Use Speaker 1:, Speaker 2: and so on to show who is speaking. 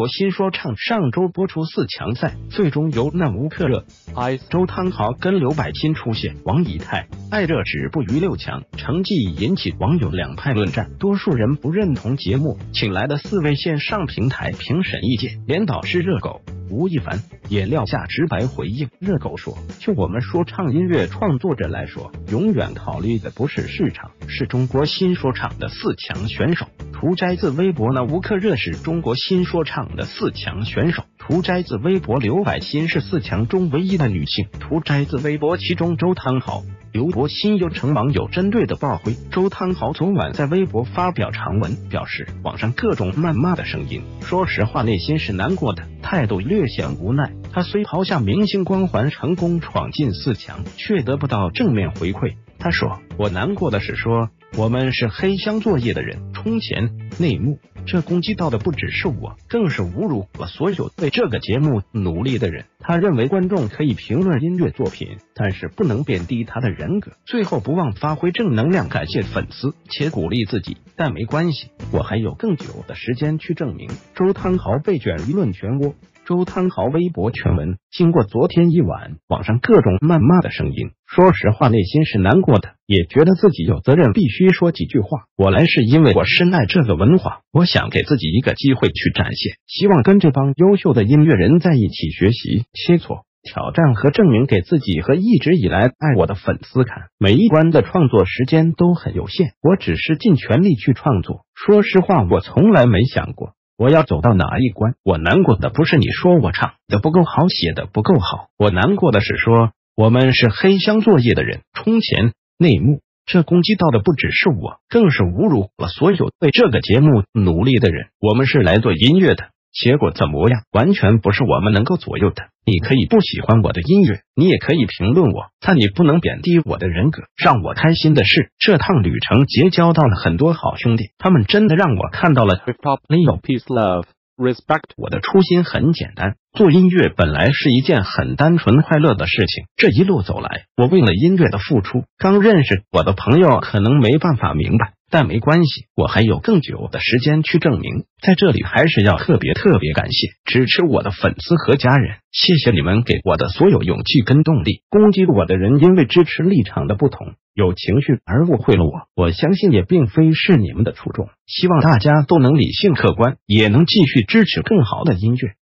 Speaker 1: 国新说唱上周播出4强赛，最终由那乌克热、周汤豪跟刘柏辛出现，王以太、艾热止步于6强，成绩引起网友两派论战。多数人不认同节目请来的4位线上平台评审意见，连导师热狗吴亦凡也撂下直白回应。热狗说，就我们说唱音乐创作者来说，永远考虑的不是市场，是中国新说唱的4强选手。图摘自微博那乌克热是中国新说唱的4强选手。图摘自微博刘柏辛是4强中唯一的女性。图摘自微博其中周汤豪、刘柏辛又成网友针对的爆灰。周汤豪昨晚在微博发表长文，表示网上各种谩骂的声音，说实话内心是难过的，态度略显无奈。他虽抛下明星光环成功闯进4强，却得不到正面回馈。他说，我难过的是说我们是黑箱作业的人，充钱内幕，这攻击到的不只是我，更是侮辱了所有为这个节目努力的人。他认为观众可以评论音乐作品，但是不能贬低他的人格。最后不忘发挥正能量，感谢粉丝且鼓励自己，但没关系，我还有更久的时间去证明。周汤豪被卷舆论漩涡。周汤豪微博全文，经过昨天一晚网上各种谩骂的声音，说实话内心是难过的，也觉得自己有责任必须说几句话。我来是因为我深爱这个文化，我想给自己一个机会去展现，希望跟这帮优秀的音乐人在一起学习、切磋、挑战和证明给自己和一直以来爱我的粉丝看。每一关的创作时间都很有限，我只是尽全力去创作。说实话，我从来没想过我要走到哪一关。我难过的不是你说我唱的不够好，写的不够好，我难过的是说我们是黑箱作业的人，充钱内幕，这攻击到的不只是我，更是侮辱了所有为这个节目努力的人。我们是来做音乐的，结果怎么样完全不是我们能够左右的。你可以不喜欢我的音乐，你也可以评论我，但你不能贬低我的人格。让我开心的是，这趟旅程结交到了很多好兄弟，他们真的让我看到了 hip hop Leo peace love respect。 我的初心很简单，做音乐本来是一件很单纯快乐的事情，这一路走来，我为了音乐的付出，刚认识我的朋友可能没办法明白，但没关系，我还有更久的时间去证明。在这里还是要特别感谢支持我的粉丝和家人，谢谢你们给我的所有勇气跟动力。攻击我的人因为支持立场的不同，有情绪而误会了我相信也并非是你们的初衷。希望大家都能理性客观，也能继续支持更好的音乐。